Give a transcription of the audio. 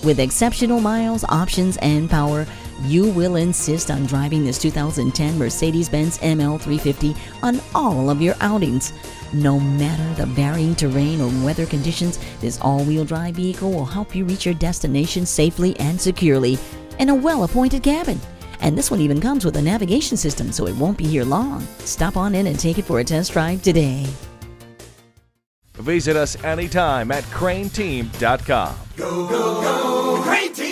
With exceptional miles, options, and power, you will insist on driving this 2010 Mercedes-Benz ML350 on all of your outings. No matter the varying terrain or weather conditions, this all-wheel drive vehicle will help you reach your destination safely and securely in a well-appointed cabin. And this one even comes with a navigation system, so it won't be here long. Stop on in and take it for a test drive today. Visit us anytime at crainteam.com. Go, go, go, Crain Team!